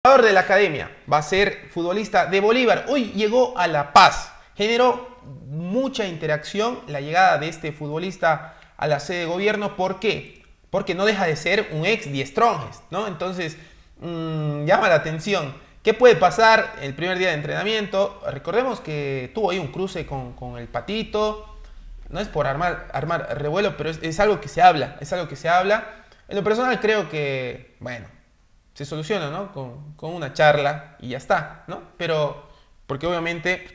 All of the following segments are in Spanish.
Jugador de la academia, va a ser futbolista de Bolívar. Hoy llegó a La Paz. Generó mucha interacción la llegada de este futbolista a la sede de gobierno. ¿Por qué? Porque no deja de ser un ex Die Strongest, ¿no? Entonces, llama la atención. ¿Qué puede pasar el primer día de entrenamiento? Recordemos que tuvo ahí un cruce con el Patito. No es por armar revuelo, pero es algo que se habla. Es algo que se habla. En lo personal creo que, bueno, se soluciona, ¿no? Con una charla y ya está, ¿no? Pero, porque obviamente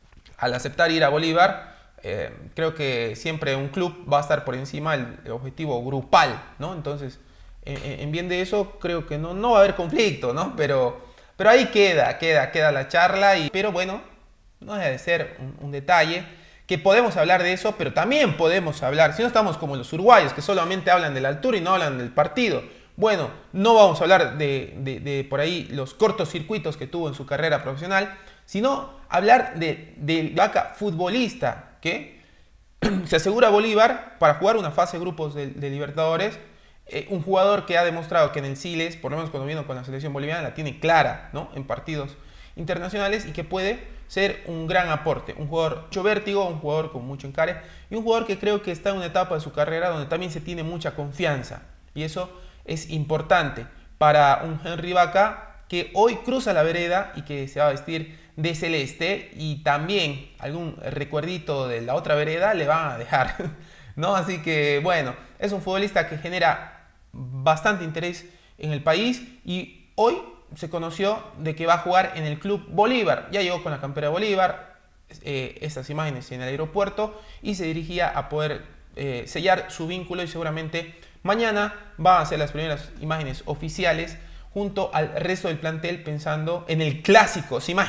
al aceptar ir a Bolívar, creo que siempre un club va a estar por encima del objetivo grupal, ¿no? Entonces, en bien de eso, creo que no va a haber conflicto, ¿no? Pero ahí queda la charla, pero bueno, no deja de ser un detalle que podemos hablar de eso, pero también podemos hablar, si no estamos como los uruguayos, que solamente hablan de la altura y no hablan del partido. Bueno, no vamos a hablar de por ahí los cortocircuitos que tuvo en su carrera profesional, sino hablar de Vaca futbolista que se asegura Bolívar para jugar una fase de grupos de Libertadores. Un jugador que ha demostrado que en el Siles, por lo menos cuando vino con la selección boliviana, la tiene clara, ¿no? En partidos internacionales y que puede ser un gran aporte. Un jugador mucho vértigo, un jugador con mucho encare y un jugador que creo que está en una etapa de su carrera donde también se tiene mucha confianza. Y eso es importante para un Henry Vaca que hoy cruza la vereda y que se va a vestir de celeste, y también algún recuerdito de la otra vereda le van a dejar, ¿no? Así que bueno, es un futbolista que genera bastante interés en el país y hoy se conoció de que va a jugar en el Club Bolívar. Ya llegó con la campera de Bolívar, estas imágenes en el aeropuerto, y se dirigía a poder sellar su vínculo, y seguramente mañana va a hacer las primeras imágenes oficiales junto al resto del plantel pensando en el clásico. ¿Se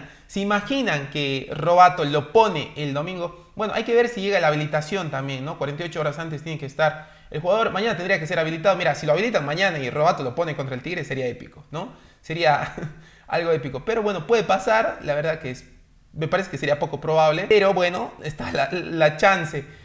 imaginan que Robato lo pone el domingo? Bueno, hay que ver si llega la habilitación también, ¿no? 48 horas antes tiene que estar el jugador. Mañana tendría que ser habilitado. Mira, si lo habilitan mañana y Robato lo pone contra el Tigre, sería épico, ¿no? Sería algo épico. Pero bueno, puede pasar. La verdad que me parece que sería poco probable. Pero bueno, está la chance